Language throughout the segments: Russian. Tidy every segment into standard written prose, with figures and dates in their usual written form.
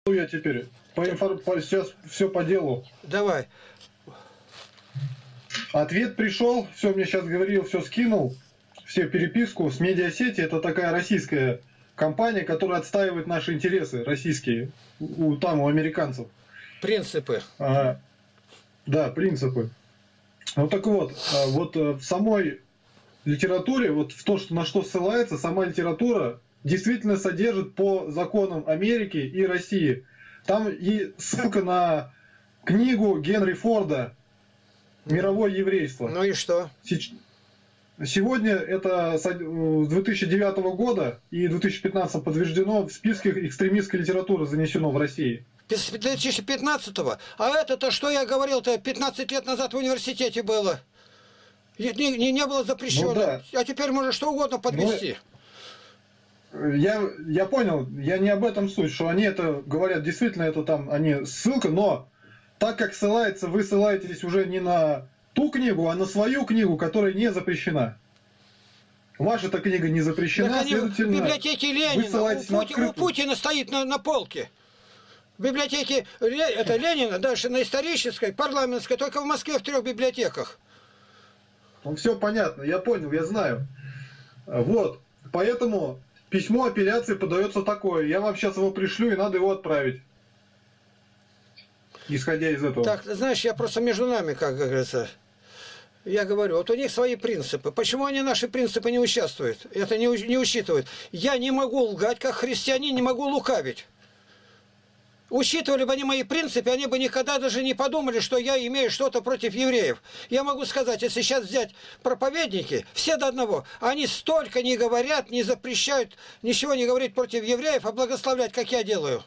Я теперь сейчас все по делу. Давай. Ответ пришел, все мне сейчас говорил, все скинул, все переписку с медиасети. Это такая российская компания, которая отстаивает наши интересы российские, у американцев. Принципы. Да, принципы. Ну так вот, в самой литературе, вот в то, на что ссылается, сама литература действительно содержит по законам Америки и России. Там и ссылка на книгу Генри Форда «Мировое еврейство». Ну и что? Сегодня это с 2009 года и 2015 подтверждено в списке экстремистской литературы, занесено в России. 2015-го? А это-то, что я говорил-то, 15 лет назад в университете было. Не было запрещено. Ну, да. А теперь можно что угодно подвести. Я понял, я не об этом суть, что они это говорят, действительно это там, они ссылка, но так как ссылается, вы ссылаетесь уже не на ту книгу, а на свою книгу, которая не запрещена. Ваша-то книга не запрещена, следовательно, в библиотеке Ленина, у Путина стоит на полке. В библиотеке это Ленина, дальше на исторической, парламентской, только в Москве в 3 библиотеках. Ну, все понятно, я понял, я знаю. Вот, поэтому письмо апелляции подается такое. Я вам сейчас его пришлю, и надо его отправить. Исходя из этого. Так, знаешь, я просто между нами, как говорится, я говорю, вот у них свои принципы. Почему они наши принципы не участвуют? Это не учитывают. Я не могу лгать, как христианин, не могу лукавить. Учитывали бы они мои принципы, они бы никогда даже не подумали, что я имею что-то против евреев. Я могу сказать, если сейчас взять проповедники, все до одного, они столько не говорят, не запрещают ничего не говорить против евреев, а благословлять, как я делаю.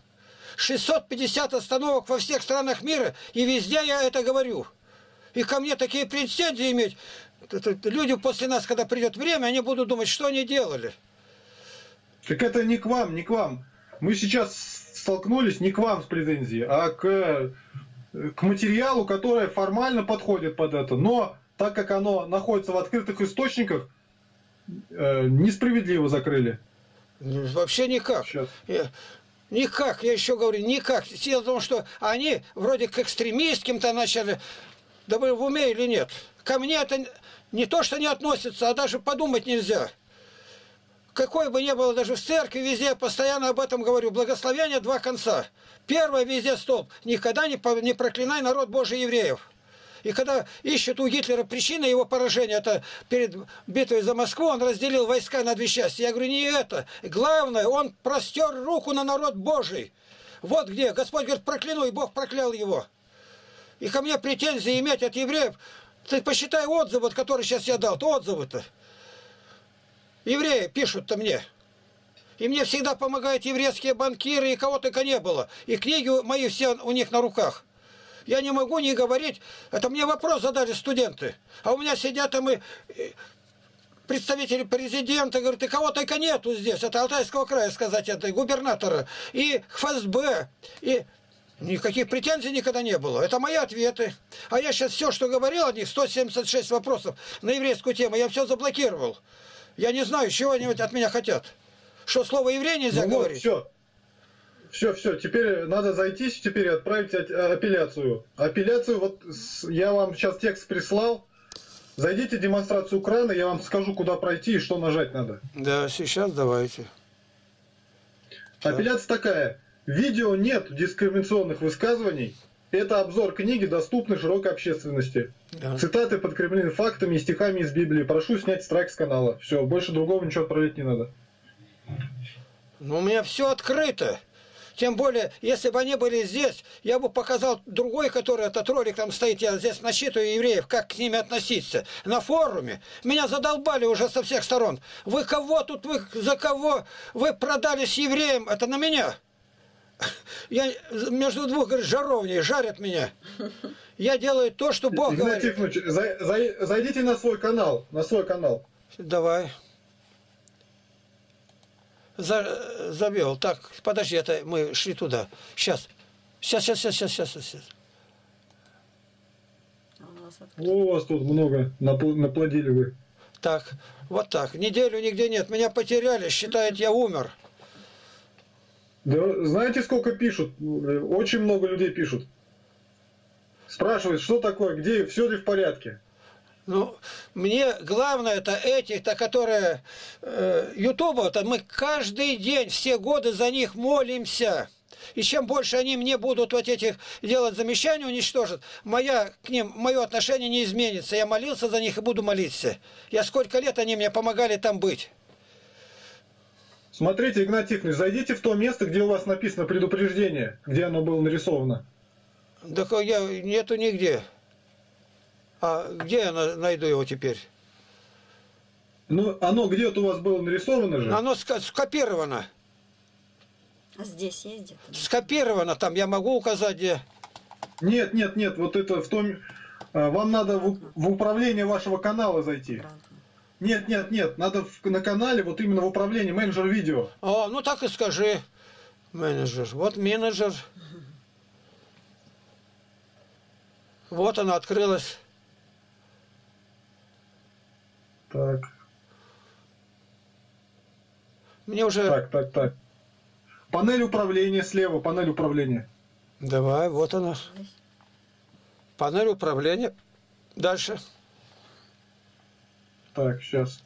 650 остановок во всех странах мира, и везде я это говорю. И ко мне такие претензии иметь. Люди после нас, когда придет время, они будут думать, что они делали. Так это не к вам, не к вам. Мы сейчас столкнулись не к вам с претензией, а к материалу, который формально подходит под это. Но так как оно находится в открытых источниках, несправедливо закрыли. Вообще никак. Никак, я еще говорю, никак. Дело в том, что они вроде к экстремистским-то начали, да вы в уме или нет. Ко мне это не то, что не относится, а даже подумать нельзя. Какой бы ни было даже в церкви, везде я постоянно об этом говорю. Благословение 2 конца. Первое везде столб. Никогда не проклинай народ Божий евреев. И когда ищут у Гитлера причины его поражения, это перед битвой за Москву, он разделил войска на 2 части. Я говорю, не это. Главное, он простер руку на народ Божий. Вот где. Господь говорит, прокляну, и Бог проклял его. И ко мне претензии иметь от евреев. Ты посчитай отзывы, которые сейчас я дал. Отзывы-то. Евреи пишут-то мне. И мне всегда помогают еврейские банкиры, и кого только не было. И книги мои все у них на руках. Я не могу не говорить. Это мне вопрос задали студенты. А у меня сидят там и представители президента, говорят, и кого только нету здесь. Это Алтайского края сказать, это и губернатора, и ФСБ, и никаких претензий никогда не было. Это мои ответы. А я сейчас все, что говорил о них, 176 вопросов на еврейскую тему, я все заблокировал. Я не знаю, чего они от меня хотят. Что, слово еврей нельзя говорить? Вот, все. Теперь надо зайти, теперь отправить апелляцию. Апелляцию, вот я вам сейчас текст прислал. Зайдите в демонстрацию Украины, я вам скажу, куда пройти и что нажать надо. Да, сейчас давайте. Апелляция такая. Видео нет дискриминационных высказываний. Это обзор книги, доступный широкой общественности. Да. Цитаты подкреплены фактами и стихами из Библии. Прошу снять страйк с канала. Все, больше другого ничего отправлять не надо. Ну, у меня все открыто. Тем более, если бы они были здесь, я бы показал другой, который этот ролик там стоит. Я здесь насчитываю евреев, как к ними относиться. На форуме. Меня задолбали уже со всех сторон. Вы кого тут, вы за кого? Вы продались евреям. Это на меня. Я между 2, говорит, жаровней, жарят меня. Я делаю то, что Бог говорит. Зайдите на свой канал. На свой канал. Давай. Завел. Так, подожди, это мы шли туда. Сейчас. У вас тут много наплодили вы. Так, вот так. Неделю нигде нет. Меня потеряли, считают, я умер. Да, знаете, сколько пишут? Очень много людей пишут. Спрашивают, что такое, где, все ли в порядке. Ну, мне главное это эти-то, которые ютуба-то, мы каждый день, все годы за них молимся. И чем больше они мне будут вот этих делать замечания, уничтожат, к ним, мое отношение не изменится. Я молился за них и буду молиться. Я сколько лет они мне помогали там быть. Смотрите, Игнатий Тихонович, зайдите в то место, где у вас написано предупреждение, где оно было нарисовано. Да нету нигде. А где я найду его теперь? Ну, оно где-то у вас было нарисовано же? Оно скопировано. А здесь есть где-то? Скопировано там, я могу указать где. Нет, вот это в том... Вам надо в управление вашего канала зайти. Нет, надо на канале, вот именно в управлении, менеджер видео. О, ну так и скажи. Менеджер. Вот менеджер. Вот она открылась. Так. Мне уже... Так. Панель управления слева, панель управления. Давай, вот она. Панель управления. Дальше. Так, сейчас.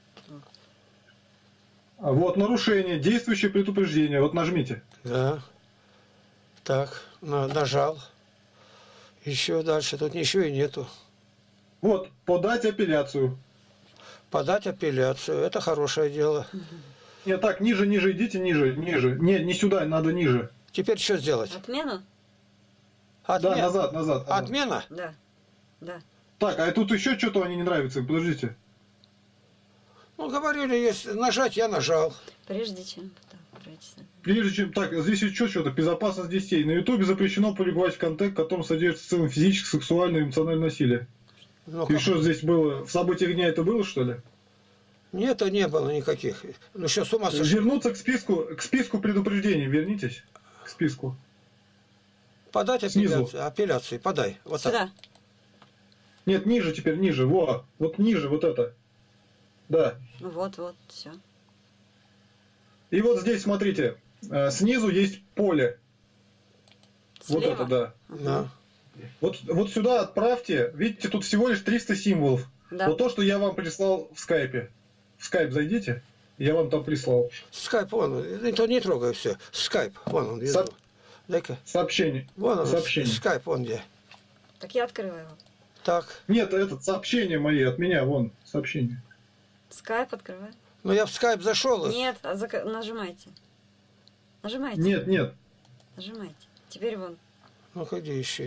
Вот нарушение, действующее предупреждение. Вот нажмите. Да. Так, нажал. Еще дальше. Тут ничего и нету. Вот, подать апелляцию. Подать апелляцию. Это хорошее дело. Нет, так, ниже, идите, ниже. Нет, не сюда, надо ниже. Теперь что сделать? Отмену? Да, назад. Отмена? Да. Так, а тут еще что-то они не нравится. Подождите. Ну, говорили, если нажать, я нажал. Прежде чем... Так, здесь еще что-то. Безопасность детей. На Ютубе запрещено публиковать контент, в котором содержится целым физическое, сексуальное и эмоциональное насилие. Ну, и что здесь было? В событиях дня это было, что ли? Нет, не было никаких. Ну, сейчас с ума сошли. Вернуться к списку предупреждений. Вернитесь к списку. Подать апелляцию. Подай. Вот сюда. Так. Нет, ниже теперь, ниже. Вот ниже, вот это. Да. Ну вот, все. И вот здесь, смотрите, снизу есть поле. Слева? Вот это, да. Да. Вот сюда отправьте. Видите, тут всего лишь 300 символов. Да. Вот то, что я вам прислал в скайпе. В скайп зайдите, я вам там прислал. Скайп, вон, это не трогай все. Скайп, вон он, везу. Дай-ка. Сообщение. Вон он, сообщение. Скайп, вон где. Так я открыла его. Так. Нет, сообщение мои от меня, вон, сообщение. Скайп открывай. Ну я в скайп зашел. Нет, нажимайте. Нажимайте. Нет. Нажимайте. Теперь вон. Ну ходи ищи.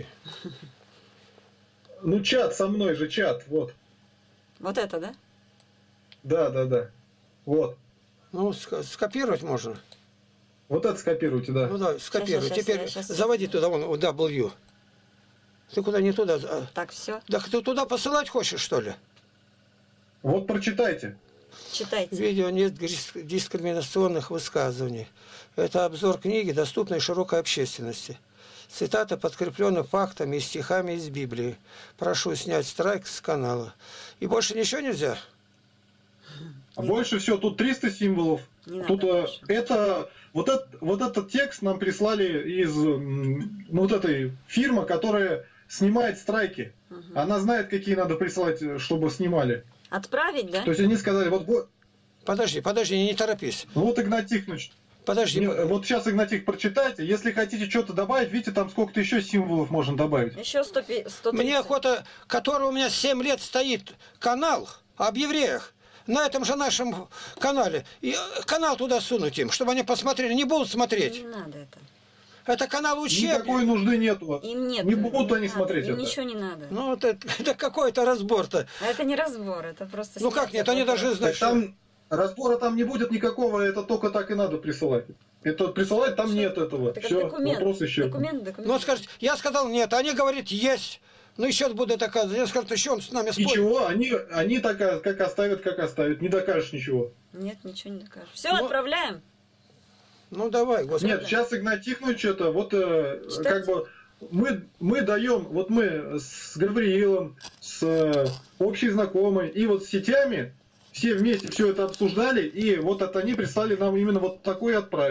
Ну чат со мной же, чат, вот. Вот это, да? Да. Вот. Ну, скопировать можно. Вот это скопируйте, да. Ну да, скопируй. Сейчас, Теперь заводи туда, вон, W. Ты куда не туда? Так, все. Так ты туда посылать хочешь, что ли? Вот прочитайте. Читайте. Видео нет дискриминационных высказываний. Это обзор книги, доступной широкой общественности. Цитата подкреплена фактами и стихами из Библии. Прошу снять страйк с канала. И больше ничего нельзя? Больше все, тут 300 символов. Тут вот этот текст нам прислали из вот этой фирмы, которая снимает страйки. Она знает, какие надо присылать, чтобы снимали. Отправить, да? То есть они сказали, вот... Подожди, не торопись. Ну вот Игнатий Тихонович. Подожди. Вот сейчас, Игнатий, прочитайте. Если хотите что-то добавить, видите, там сколько-то еще символов можно добавить. Еще 130. Мне охота, который у меня 7 лет стоит канал об евреях, на этом же нашем канале. И канал туда сунуть им, чтобы они посмотрели. Не будут смотреть. Не надо это. Это канал учебный. Никакой нужды нету. Им нет. Не будут они надо, смотреть им это. ничего не надо. Ну, это какой-то разбор-то. А это не разбор, это просто... Ну как нет, они должны знать, там разбора там не будет никакого, это только так и надо присылать. Это присылать там нет этого. Это Все, документ. вопрос еще. Документ. Ну, скажите, я сказал нет, они говорят есть. Ну, еще буду доказывать. Я скажу, еще он с нами спорит. Ничего, они так, как оставят. Не докажешь ничего. Нет, ничего не докажешь. Все, отправляем. Ну, давай, Господи. Нет, сейчас Игнатий Тихонович это, вот как бы мы даем, вот мы с Гавриилом, с общей знакомой и вот с сетями, все вместе все это обсуждали, и вот это они прислали нам именно вот такое отправить.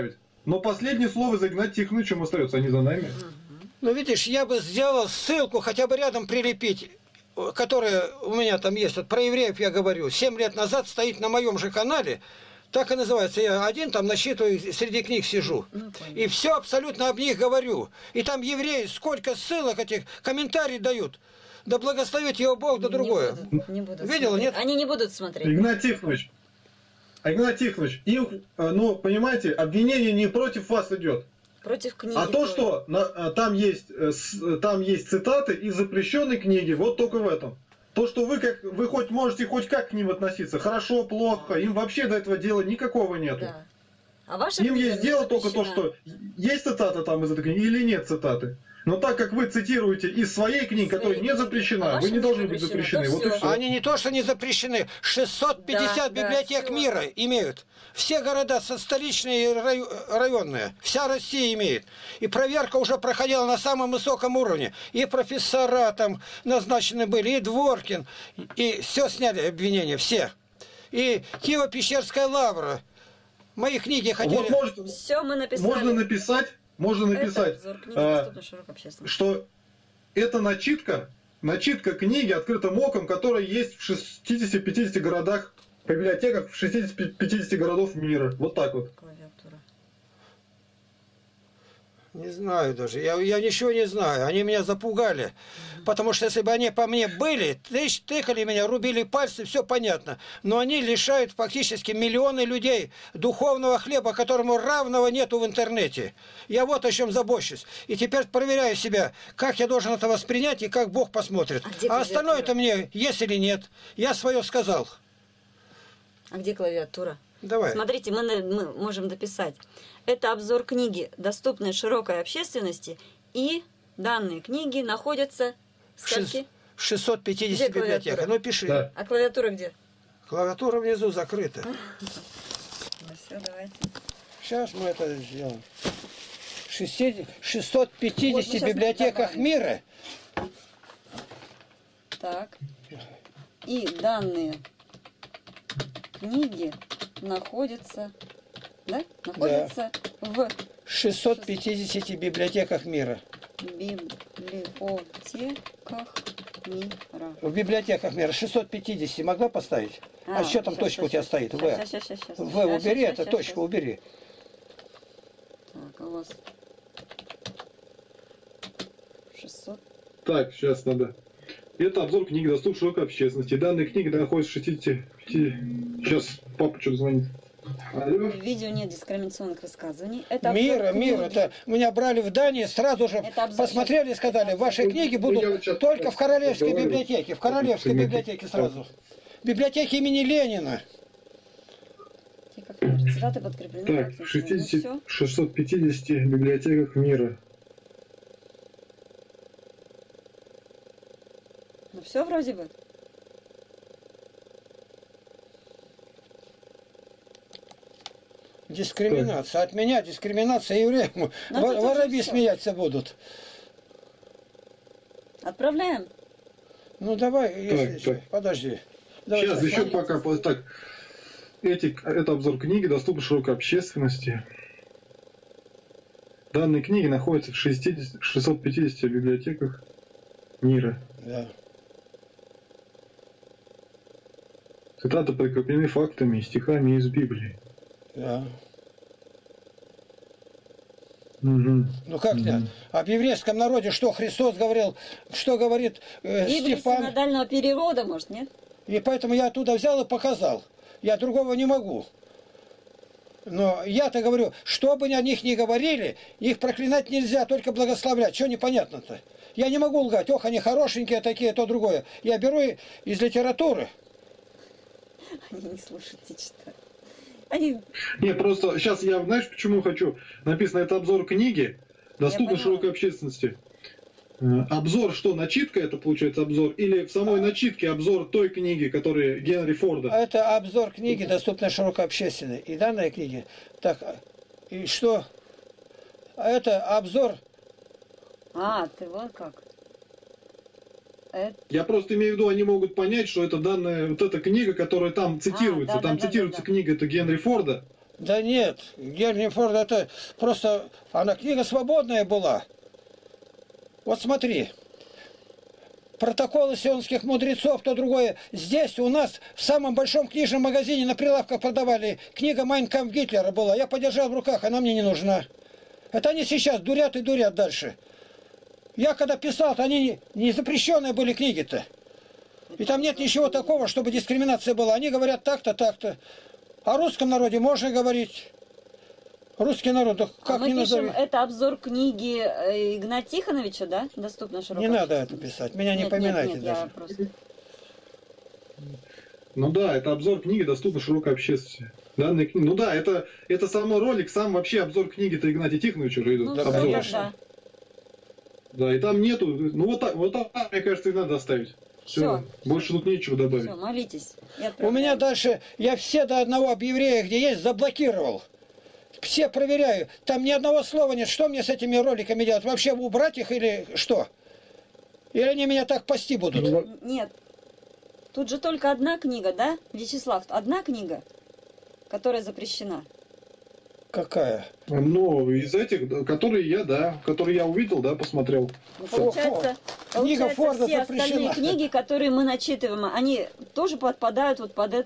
Но последнее слово за Игнатием Тихоновичем остается, а не за нами. Ну, видишь, я бы сделал ссылку, хотя бы рядом прилепить, которая у меня там есть. Вот про евреев я говорю. 7 лет назад стоит на моем же канале. Так и называется. Я один там насчитываю, среди книг сижу. И все абсолютно об них говорю. И там евреи, сколько ссылок этих, комментарий дают. Да благословит его Бог, да другое. Не будут Видела, смотреть. нет? Они не будут смотреть. Игнатий Тихонович, им, ну, понимаете, обвинение не против вас идет. Против книги. А то, что там есть цитаты из запрещенной книги, вот только в этом. То, что вы хоть можете хоть как к ним относиться, хорошо, плохо, им вообще до этого дела никакого нет. Да. А ваша Им книга есть не дело только то, запрещена. что есть цитата там из этой книги или нет цитаты. Но так как вы цитируете из своей книги, которая не запрещена, А вы не ваша должны не быть запрещена, запрещены. то Вот и всё. все. Они не то, что не запрещены, 650 Да, библиотек всё. мира имеют. Все города, столичные и районные, вся Россия имеет. И проверка уже проходила на самом высоком уровне. И профессора там назначены были, и Дворкин. И все сняли обвинения, все. И Киево-Пещерская лавра. Мои книги хотели... Вот Все мы написали. можно написать, Это обзор книги доступна широкой общественности. что это начитка книги открытым оком, которая есть в 60-50 городах, в библиотеках в 60-50 городов мира. Вот так вот. Клавиатура. Не знаю даже. Я ничего не знаю. Они меня запугали. Потому что если бы они по мне были, тыкали меня, рубили пальцы, все понятно. Но они лишают фактически миллионы людей духовного хлеба, которому равного нету в интернете. Я вот о чем забочусь. И теперь проверяю себя, как я должен это воспринять и как Бог посмотрит. А остальное-то мне есть или нет. Я свое сказал. А где клавиатура? Давай. Смотрите, мы можем дописать. Это обзор книги, доступной широкой общественности, и данные книги находятся в скольки? 650 Где библиотек. клавиатура? Ну, пиши. Да. А клавиатура где? Клавиатура внизу закрыта. Ну все, давайте. Сейчас мы это сделаем. В 650 Вот мы сейчас библиотеках добавим. мира. Так. И данные книги находятся, да? Находятся в 650 библиотеках мира. библиотеках мира. В библиотеках мира 650 могла поставить? А что там точка у тебя стоит? В. В убери, это точку убери. Так, у вас 600. Так, сейчас надо. Это обзор книги, доступный широкой общественности. Данные книги находятся в 65... Сейчас папа что-то звонит. Алло. В видео нет дискриминационных высказываний. Это Мир, это меня брали в Дании, сразу же посмотрели и сказали, ваши книги будут только в Королевской библиотеке. В Королевской библиотеке сразу. Библиотеке имени Ленина. Цитаты подкреплены. Так, в 650 библиотеках мира. Ну все вроде бы. Дискриминация. От меня дискриминация евреев. Воробьи смеяться будут. Отправляем. Ну давай, если... Так. Подожди. Давай, Сейчас еще пока. Так, это обзор книги, доступный широкой общественности. Данные книги находятся в 650 библиотеках мира. Да. Цитаты прикреплены фактами и стихами из Библии. Да. Угу. Ну как нет? А в еврейском народе что Христос говорил, что говорит Библия Стефан? синодального перевода, может, нет? И поэтому я оттуда взял и показал. Я другого не могу. Но я-то говорю, что бы о них ни говорили, их проклинать нельзя, только благословлять. Что непонятно-то? Я не могу лгать, ох, они хорошенькие такие, то другое. Я беру из литературы. Они не слушают и читают. Они... Не, просто сейчас я, знаешь, почему хочу? Написано, это обзор книги, доступный широкой общественности. Обзор, что, начитка это получается обзор? Или в самой начитке обзор той книги, которая Генри Форда? Это обзор книги, доступной широкой общественной. И данной книги. Так, и что? Это обзор... А, ты вот как. Это... Я просто имею в виду, они могут понять, что это данная, вот эта книга, которая там цитируется. да, там да, цитируется да. книга, это Генри Форда. Да нет, Генри Форд это просто... Она книга свободная была. Вот смотри. Протоколы сионских мудрецов, то другое. Здесь у нас в самом большом книжном магазине на прилавках продавали. Книга «Майн кампф» Гитлера была. Я подержал в руках, она мне не нужна. Это они сейчас дурят и дурят дальше. Я когда писал-то, они не запрещенные были книги-то. И там нет ничего такого, чтобы дискриминация была. Они говорят так-то, так-то. О русском народе можно говорить. Русский народ, как мы ну, не пишем, назови. это обзор книги Игнатия Тихоновича, да? Доступно широко. Не надо это писать. Меня не поминайте нет, даже. я просто... Ну да, это обзор книги доступен широкой общественности. Данная книга. Ну да, это самый ролик, сам вообще обзор книги-то Игнатия Тихоновича уже идет. Ну, обзор. конечно. Да, и там нету. Ну вот так, мне кажется, и надо оставить. Все. Больше тут нечего добавить. Все, молитесь. У меня дальше, я все до одного об евреях, где есть, заблокировал. Все проверяю. Там ни одного слова нет. Что мне с этими роликами делать? Вообще убрать их или что? Или они меня так пасти будут? Нет. Тут же только одна книга, да, Вячеслав? Одна книга, которая запрещена. Какая? Ну, из этих, которые я увидел, да, посмотрел. Ну, получается, Книга Форда все запрещена. остальные книги, которые мы начитываем, они тоже подпадают вот под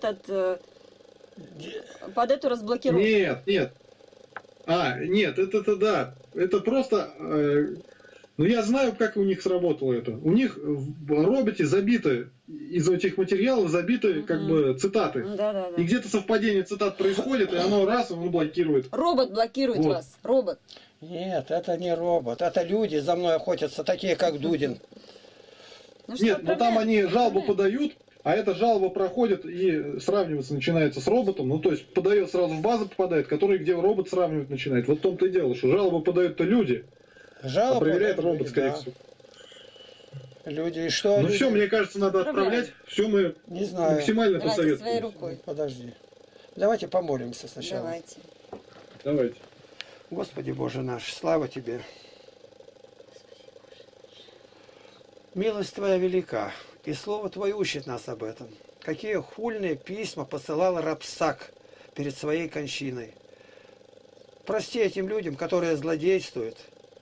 эту разблокировку. Нет. Нет, это да. Это просто... ну, я знаю, как у них сработало это. У них в роботе забиты, из этих материалов забиты, как бы, цитаты. Да. И где-то совпадение цитат происходит, и оно раз, он блокирует. Робот блокирует вас. Робот. Нет, это не робот. Это люди за мной охотятся, такие как Дудин. Ну, что, Нет, но там они жалобу отправляем? подают, а эта жалоба проходит и сравниваться начинается с роботом. Ну, то есть подает сразу в базу попадает, который где робот сравнивать начинает. Вот в том-то и дело, что жалобу подают-то люди, а проверяет робот, скорее всего. Люди, и что? Ну люди? все, мне кажется, надо отправлять. Все мы Не знаю. максимально Давайте своей посоветуем. рукой. Подожди. Давайте помолимся сначала. Давайте. Господи Боже наш, слава Тебе. Милость Твоя велика, и Слово Твое учит нас об этом. Какие хульные письма посылал Рапсак перед своей кончиной. Прости этим людям, которые злодействуют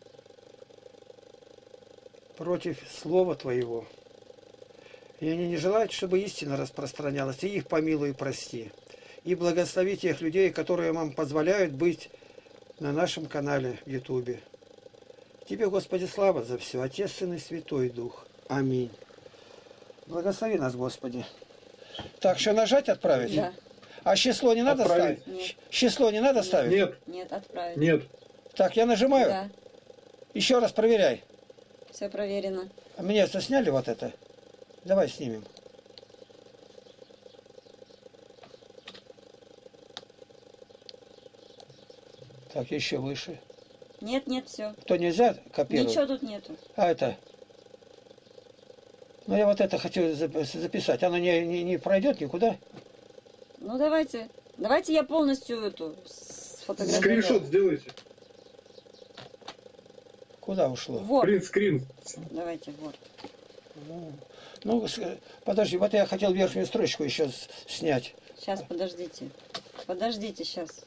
против Слова Твоего. И они не желают, чтобы истина распространялась, и их помилуй и прости. И благослови тех людей, которые нам позволяют быть на нашем канале в Ютубе. Тебе, Господи, слава за все, Отец, Сын и Святой Дух. Аминь. Благослови нас, Господи. Так, что нажать отправить? Да. А число не надо Отправить. ставить? Нет. Число не надо ставить? Нет, отправить. Нет. Так, я нажимаю? Да, Еще раз проверяй. все проверено. А мне сняли вот это? Давай снимем. Так, еще выше. Нет, все. То нельзя копировать? Ничего тут нету. А это? Ну, я вот это хочу записать. Оно не пройдет никуда? Ну, давайте. Давайте я полностью эту сфотографирую. Скриншот сделайте. Куда ушло? Вот. Принт-скрин. Давайте, вот. Ну, подожди, вот я хотел верхнюю строчку еще снять. Сейчас, подождите. Подождите, сейчас.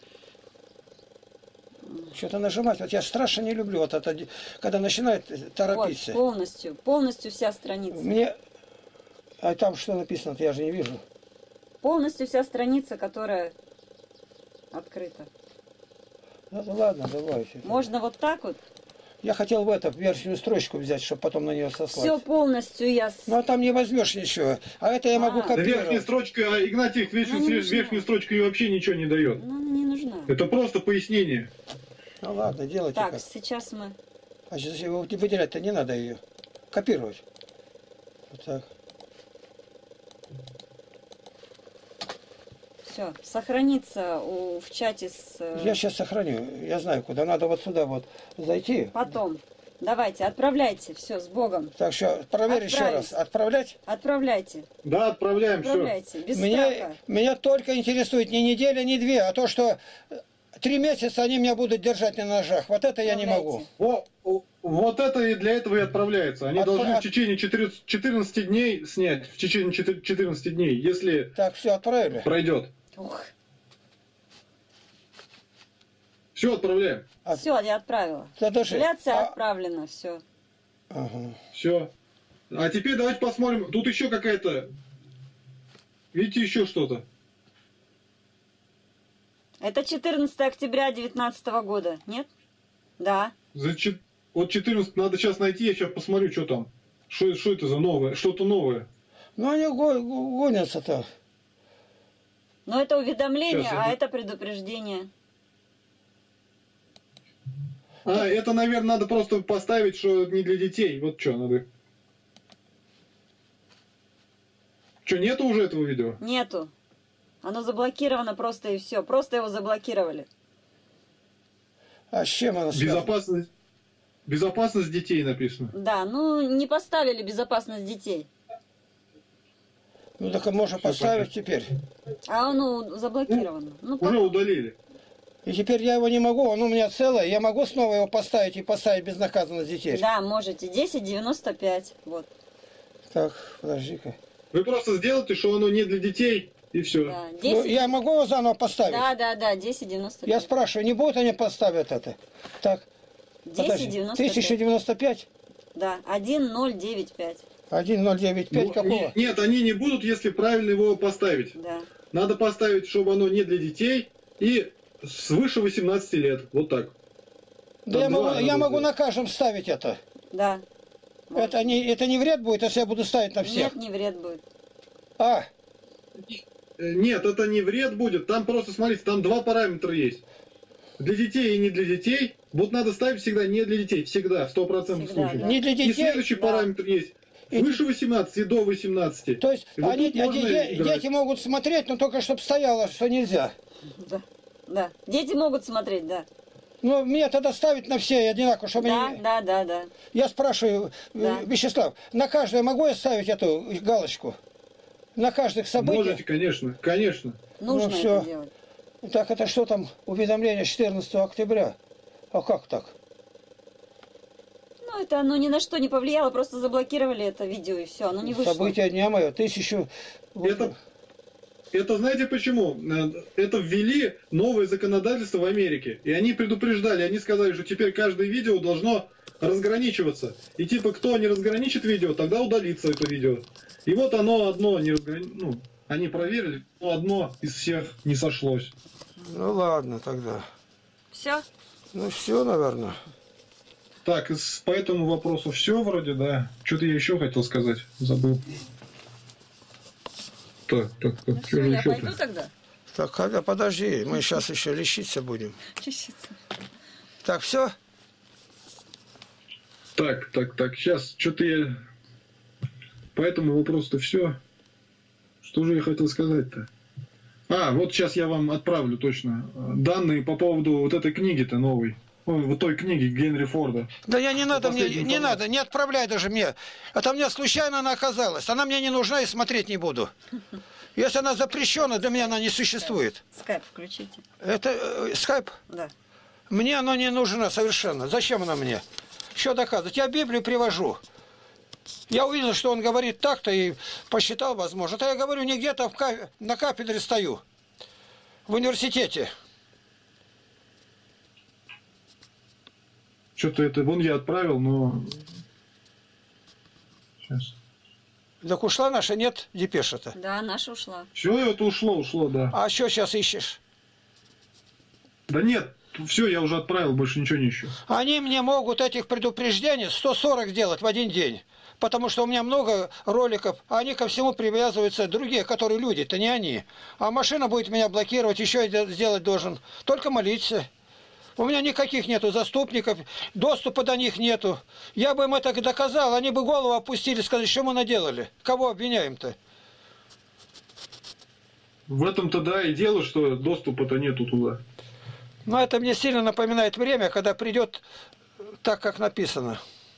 Что-то нажимать. Вот я страшно не люблю вот это, когда начинает торопиться. Вот, полностью вся страница. Мне... А там что написано, я же не вижу. Полностью вся страница, которая открыта. Ну, ладно, давайте. Можно вот так вот. Я хотел в эту верхнюю строчку взять, чтобы потом на нее сослать. Все полностью я... Ну, а там не возьмешь ничего. А это я могу Да копировать. верхняя строчка, Игнатьев, верхнюю строчку ей вообще ничего не дает. Ну, она не нужна. Это просто пояснение. Ну, ладно, делайте Так, как. сейчас мы... А сейчас его выделять-то не надо ее. Копировать. Вот так. Все, сохранится в чате с... Я сейчас сохраню. Я знаю, куда. Надо вот сюда вот зайти. Потом. Давайте, отправляйте. Все, с Богом. Так что, проверь еще раз. Отправлять? Отправляйте. Да, отправляем, все. Отправляйте. Без страха. Меня только интересует не неделя, не две, а то, что 3 месяца они меня будут держать на ножах. Вот это я не могу. Вот это и для этого и отправляется. Они должны в течение 14 дней снять. В течение 14 дней, если Так, все, отправили. пройдет. Ух. Все, отправляем. Все, я отправила. Апелляция отправлена, все. Ага. Все. А теперь давайте посмотрим. Тут еще какая-то... Видите, еще что-то. Это 14 октября 2019 года, нет? Да. Вот 14 надо сейчас найти, я сейчас посмотрю, что там. Что это за новое? Что-то новое. Ну, они гонятся-то. Но это уведомление, а это предупреждение. Это, наверное, надо просто поставить, что не для детей. Вот что надо. Что, нету уже этого видео? Нету. Оно заблокировано просто и все. Просто его заблокировали. А с чем оно связано? Безопасность детей написано. Да, ну не поставили безопасность детей. Ну так можно поставить теперь. А оно заблокировано. Уже удалили. И теперь я его не могу, он у меня целый. Я могу снова его поставить и поставить безнаказанность детей? Да, можете. 10.95. Вот. Так, подожди-ка. Вы просто сделайте, что оно не для детей, и все. Да, 10... Ну, я могу его заново поставить? Да, 10.95. Я спрашиваю, не будут они поставить это? Так. 10.95. 1095? Да, 1095. 1095 какого? Нет, они не будут, если правильно его поставить. Да. Надо поставить, чтобы оно не для детей и свыше 18 лет. Вот так. Да я могу на каждом ставить это. Да. Это не вред будет, если я буду ставить на всех? Нет, не вред будет. Нет, это не вред будет. Там просто, смотрите, там два параметра есть. Для детей и не для детей. Вот надо ставить всегда не для детей. Всегда, в 100% случаев. Да. Не для детей? И следующий параметр есть. Свыше 18 и до 18. То есть вот дети могут смотреть, но только чтобы стояло, что нельзя. Да. Дети могут смотреть, да. Ну, мне тогда ставить на все одинаково, чтобы Да. Я спрашиваю, Вячеслав, на каждое могу я ставить эту галочку? На каждых событиях? Можете, конечно. Нужно это делать. Так, это что там, уведомление 14 октября? А как так? Ну, это оно ни на что не повлияло, просто заблокировали это видео и все, оно не вышло. Событие дня мое, 1000... Это знаете почему? Это ввели новое законодательство в Америке. И они предупреждали, они сказали, что теперь каждое видео должно разграничиваться. И типа, кто не разграничит видео, тогда удалится это видео. И вот оно одно не разграничено. Они проверили, но одно из всех не сошлось. Ну ладно тогда. Все? Ну все, наверное. Так, по этому вопросу все вроде, да. Что-то я еще хотел сказать, забыл. Так, ну все, я пойду тогда? Так, Аля, подожди, мы сейчас еще лечиться будем. Лечиться. Так, все? Так, сейчас, что-то я... По этому вопросу-то все. Что же я хотел сказать-то? Вот сейчас я вам отправлю точно данные по поводу вот этой книги-то новой. Вот той книги Генри Форда. Да я не надо, не отправляй даже мне. Это мне случайно она оказалась. Она мне не нужна и смотреть не буду. Если она запрещена, для меня она не существует. Скайп включите. Это скайп? Да. Мне она не нужна совершенно. Зачем она мне? Что доказывать? Я Библию привожу. Я увидел, что он говорит так-то и посчитал возможно. Это я говорю, не где-то на кафедре стою. В университете. Что-то это вон я отправил, но... Сейчас. Так ушла наша, нет, депеша-то? Да, наша ушла. Все, это ушло, да. А что сейчас ищешь? Да нет, все, я уже отправил, больше ничего не ищу. Они мне могут этих предупреждений 140 делать в один день. Потому что у меня много роликов, а они ко всему привязываются, другие, которые люди, это не они. А машина будет меня блокировать, еще я сделать должен. Только молиться. У меня никаких нету заступников, доступа до них нету. Я бы им это доказал, они бы голову опустили, сказали, что мы наделали. Кого обвиняем-то? В этом-то да и дело, что доступа-то нету туда. Но это мне сильно напоминает время, когда придет так, как написано.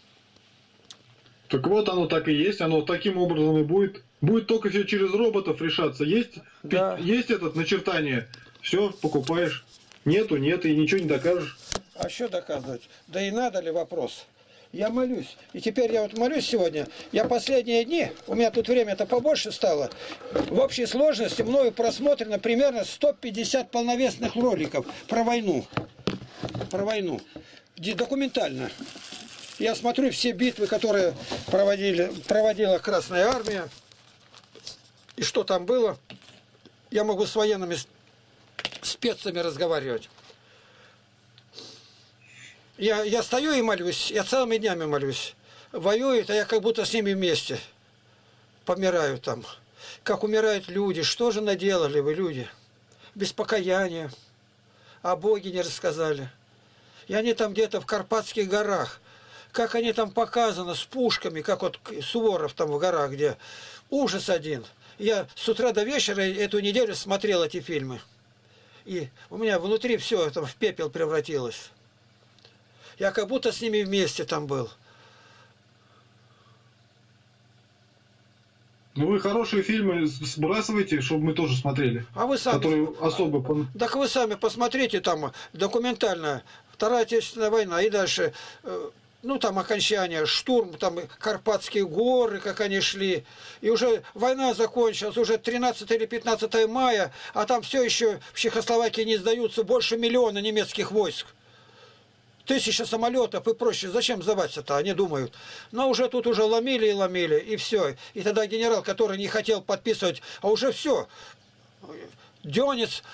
Так вот оно так и есть, оно таким образом и будет. Будет только все через роботов решаться. Есть этот начертание, все, покупаешь. Нету, нет, и ничего не докажешь. А что доказывать? Да и надо ли вопрос? Я молюсь. И теперь я вот молюсь сегодня. Я последние дни, у меня тут время-то побольше стало, в общей сложности мною просмотрено примерно 150 полновесных роликов про войну. про войну. Документально. Я смотрю все битвы, которые проводила Красная Армия. И что там было. Я могу с военными спецами разговаривать. Я стою и молюсь. Я целыми днями молюсь. Воюют, а я как будто с ними вместе. Помираю там. Как умирают люди. Что же наделали вы, люди? Без покаяния. О Боге не рассказали. И они там где-то в Карпатских горах. Как они там показаны с пушками, как вот Суворов там в горах, где ужас один. Я с утра до вечера эту неделю смотрел эти фильмы. И у меня внутри все это в пепел превратилось. Я как будто с ними вместе там был. Ну вы хорошие фильмы сбрасываете, чтобы мы тоже смотрели. А вы сами... Которые особо... Так вы сами посмотрите там документально. Вторая Отечественная война и дальше... Ну, там окончание, штурм, там Карпатские горы, как они шли. И уже война закончилась, уже 13 или 15 мая, а там все еще в Чехословакии не сдаются больше 1 миллиона немецких войск. 1000 самолетов и проще. Зачем сдаваться-то, они думают. Но уже тут уже ломили и ломили, и все. И тогда генерал, который не хотел подписывать, а уже все. Дёнец,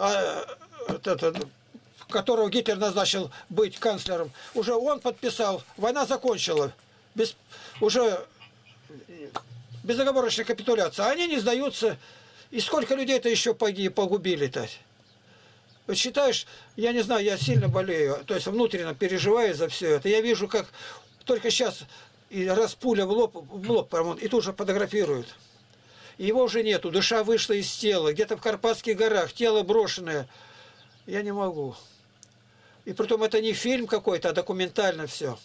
которого Гитлер назначил быть канцлером, уже он подписал, война закончила, уже безоговорочная капитуляция, а они не сдаются, и сколько людей-то еще погубили-то. Вот считаешь, я не знаю, я сильно болею, то есть внутренне переживаю за все это, я вижу, как только сейчас и раз пуля в лоб, и тут же фотографируют. Его уже нету, душа вышла из тела, где-то в Карпатских горах, тело брошенное, я не могу. И притом это не фильм какой-то, а документально все.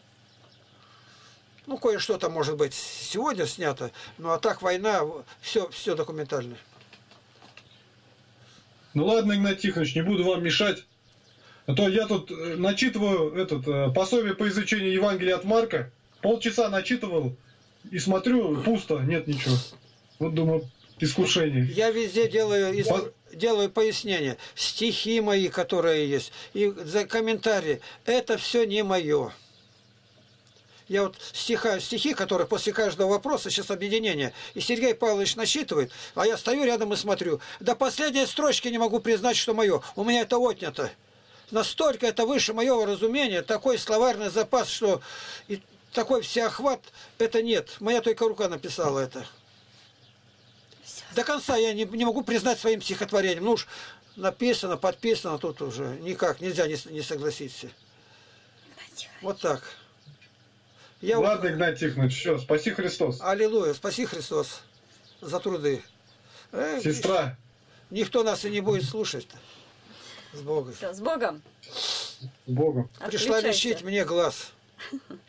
Ну, кое-что там, может быть, сегодня снято, ну, а так война, все документально. Ну, ладно, Игнат Тихонович, не буду вам мешать. А то я тут начитываю пособие по изучению Евангелия от Марка. Полчаса начитывал и смотрю, пусто, нет ничего. Вот думаю, искушение. Я везде делаю пояснения. Стихи мои, которые есть, и за комментарии. Это все не мое. Я вот стихи, которые после каждого вопроса, сейчас объединение, и Сергей Павлович насчитывает, а я стою рядом и смотрю. До последней строчки не могу признать, что мое. У меня это отнято. Настолько это выше моего разумения, такой словарный запас, что и такой всеохват, это нет. Моя только рука написала это. До конца я не могу признать своим стихотворением. Ну уж написано, подписано, тут уже никак, нельзя не согласиться. Вот так. Ладно, Игнат Тихонович, все, спаси Христос. Аллилуйя, спаси Христос за труды. Сестра. Никто нас и не будет слушать-то. С Богом. Все, с Богом. С Богом. Пришла лечить мне глаз.